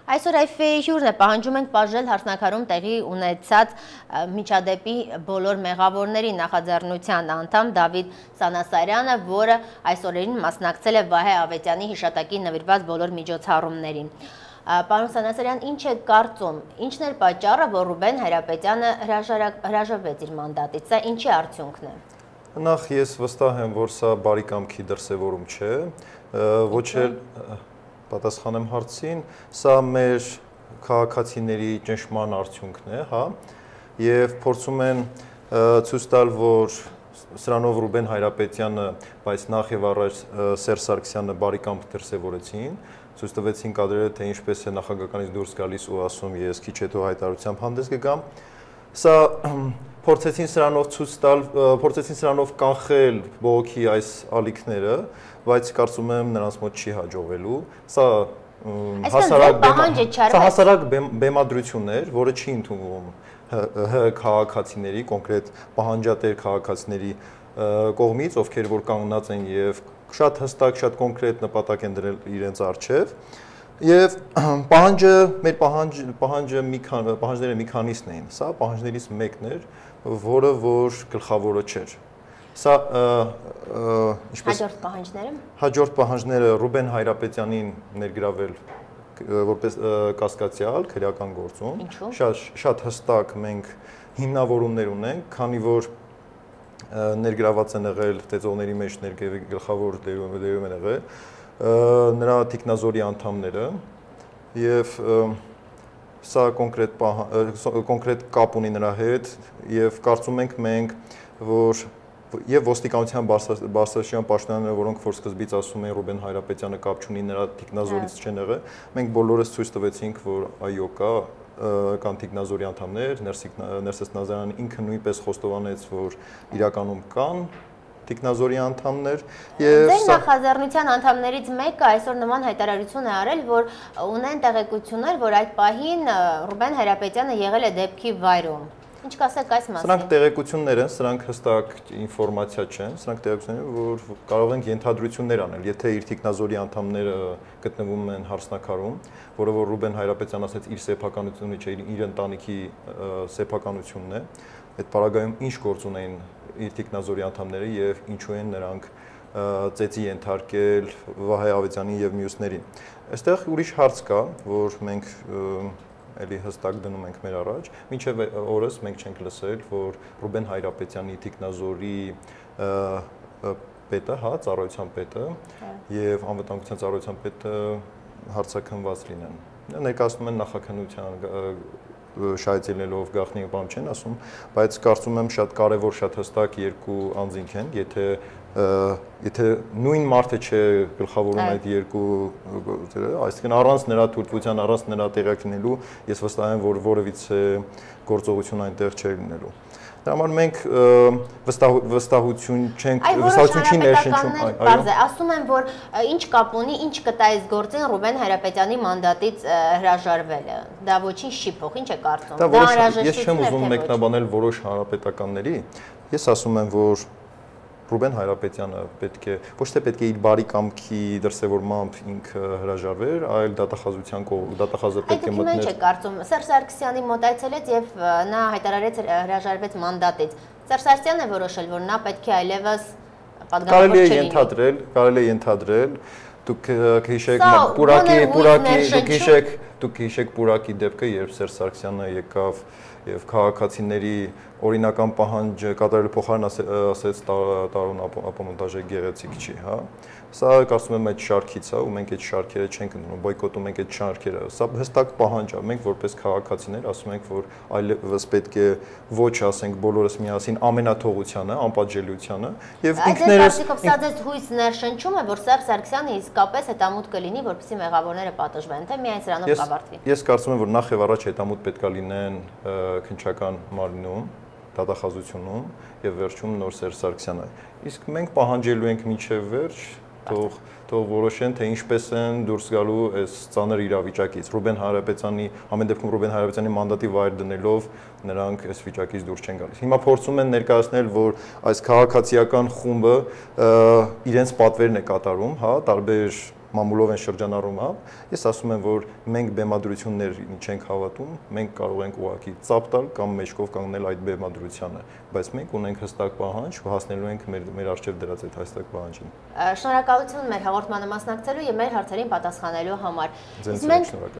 Այսօր IFE-ի հյուրն է, պահանջում ենք բաժնել հարցնաքարում տեղի ունեցած միջադեպի բոլոր մեղավորների նախաձեռնության անդամ Դավիթ Սանասարյանը, որը այս օրերին մասնակցել է Վահե Ավետյանի հիշատակին նվիրված բոլոր միջոցառումներին։ Պարոն Սանասարյան, ինչ է կարծում, ինչն էր պատճառը, որ Ռուբեն Հայրապետյանը հրաժարվեց իր մանդատից, սա ինչի արդյունքն է։ Նախ ես վստահ եմ, որ սա բարի կամքի դրսևորում չէ, ոչ էլ պատասխանեմ հարցին, սա մեր քաղաքացիների ճնշման արդյունքն է, հա, եւ փորձում են ցույց տալ, որ սրանով Ռուբեն Հայրապետյանը, բայց նախ եւ առաջ Սերժ Սարգսյանը բարի կամք դրսևորեցին, ցույց տվեցին կադրերը, թե ինչպես է նախագահականից դուրս գալիս ու ասում ես քիչ հետո հայտարարությամբ հանդես կգամ։ Սա փորձեցին սրանով ցույց տալ, փորձեցին սրանով կանխել բողոքի այս ալիքները, բայց կարծում եմ նրանց մոտ չի հաջողվելու։ Սա հասարակ բեմադրություն էր, որը չի ընդունվում քաղաքացիների, կոնկրետ պահանջատեր քաղաքացիների կողմից, ովքեր որ կանգնած են եւ շատ հստակ, շատ կոնկրետ նպատակ են դրել իրենց առջև։ Եվ պահանջները մի քանիսն էին, սա պահանջներից մեկն էր, որը որ գլխավորը չէր։ Սա հաջորդ պահանջները։ Հաջորդ պահանջները Ռուբեն Հայրապետյանին ներգրավել որպես կասկածյալ քրեական գործում։ Շատ հստակ մենք հիմնավորումներ ունենք, քանի որ ներգրաված են եղել ծեծողների մեջ գլխավոր դերում են եղել նրա թիկնազորի անդամները եւ սա կոնկրետ կապ ունի նրա հետ եւ կարծում ենք մենք, որ եւ ոստիկանության բարձրաստիճան պաշտոնյաները, որոնք որ սկզբից ասում են Ռուբեն Հայրապետյանը կապ չունի, նրա թիկնազորից չեն եղել, մենք բոլորս ցույց տվեցինք, որ այո կան թիկնազորի անդամներ, Ներսես Նազարյանը ինքը նույնպես խոստովանեց, որ իրականում կան թիկնազորի անդամներ եւ Ձեր նախաձեռնության անդամներից մեկը այսօր նման հայտարարություն է արել, որ ունեն տեղեկություններ, որ այդ պահին Ռուբեն Հայրապետյանը եղել է դեպքի վայրում։ Ինչ կասեք այս մասին։ Սրանք տեղեկություններ են, սրանք հստակ ինֆորմացիա չեն, սրանք տեղեկություններ, որ կարող ենք ենթադրություններ անել, եթե իր թիկնազորի անդամները գտնվում են հարցնաքարում, որը որ Ռուբեն Հայրապետյանը ասեց իր սեփականությունը չէ, իր ընտանիքի սեփականությունն է, այդ պարագայում ինչ գործ ունեն իր թիկնազորի անդամները եւ ինչու են նրանք ծեծի ենթարկել Վահե Ավետյանին եւ մյուսներին։ Այստեղ ուրիշ հարց կա, որ մենք էլի հստակ դնում ենք մեր առաջ, մինչև օրս մենք չենք լսել, որ Ռուբեն Հայրապետյանի թիկնազորի պետը, հա, ծառայության պետը եւ անվտանգության ծառայության պետը հարցաքննված լինեն։ Ներկայացնում են նախաքննության շահեցելելով գաղտնի բան չեն ասում, բայց կարծում եմ շատ կարևոր, շատ հստակ երկու անձինք են, եթե նույն մարդը չէ գլխավորում այդ երկու գործերը, այսինքն առանց նրա թույլտվության, առանց նրա տեղակայնելու, ես վստահ եմ, որ որևիցե գործողություն այնտեղ չէր լինելու։ Դրա համար մենք վստահություն չի ներշնչում։ Ասում են, որ ինչ կապ ունի, ինչ կտա այս գործին Ռուբեն Հայրապետյանի մանդատից հրաժարվելը։ Դա ոչինչ չի փոխ, ինչ է կարծում։ Ես չեմ ուզում մեկնաբանել որոշ հանրապետականների։ Ես ասում եմ, որ Ռուբեն Հայրապետյանը ոչ թե պետք է իր բարի կամքի դրսևորմամբ ինքը հրաժարվեր, այլ դատախազը պետք է մտներ։ Այդ ինչ է կարծում։ Սերժ Սարգսյանի մոտ այցելեց եւ նա հայտարարեց հրաժարվեց մանդատից։ Սերժ Սարգսյանն է որոշել, որ նա պետք է այլևս պատգամավոր չլինի։ Կարելի է ենթադրել, դուք հիշեք Պուրակի դեպքը, երբ Սերժ Սարգսյանը եկավ եւ քաղաքացիների օրինական պահանջը կատարելու փոխարեն ասեց տարուն ապամոնտաժը գեղեցիկ չի, հա։ Սա կարծում եմ այդ շարքից է ու մենք այդ շարքերը չենք ընդունում, բոյկոտում ենք այդ շարքերը։ Սա հստակ պահանջ է, մենք որպես քաղաքացիներ ասում ենք, որ այլևս պետք է ոչ ասենք բոլորս միասին ամենաթողությանը, անպատժելիությանը եւ ինքներս Սա ձեզ հույս ներշնչում է, որ Սերժ Սարգսյանը իսկապես հետամուտ կլինի, որպեսզի մեղավորները պատժվեն, թե միայն սրանով կավարտվի։ Ես կարծում եմ, որ նախ եւ առաջ հետամուտ պետք է լինեն քննչական մարմնում, դատախազությունում եւ վերջում նոր Սերժ Սարգսյանը։ Իսկ մենք պահանջելու ենք մինչեւ վերջ թող որոշեն, թե ինչպես են դուրս գալու այս ծանր իրավիճակից։ Ռուբեն Հայրապետյանի, ամեն դեպքում Ռուբեն Հայրապետյանի մանդատի վայր դնելով նրանք այս վիճակից դուրս չեն գալիս։ Հիմա փորձում են ներկայացնել, որ այս քաղաքացիական խումբը իրենց պատվերն է կատարում, հա, տարբեր մամուլով են շրջանառում, ես ասում եմ, որ մենք բեմադրություններին չենք հավատում, մենք կարող ենք ուղղակի ծափ տալ կամ մեջքով կանգնել այդ բեմադրությանը, բայց մենք ունենք հստակ պահանջ ու հասնելու ենք մեր առջև դրած այդ հստակ պահանջին։ Շնորհակալություն մեր հաղորդմանը մասնակցելու եւ մեր հարցերին պատասխանելու համար։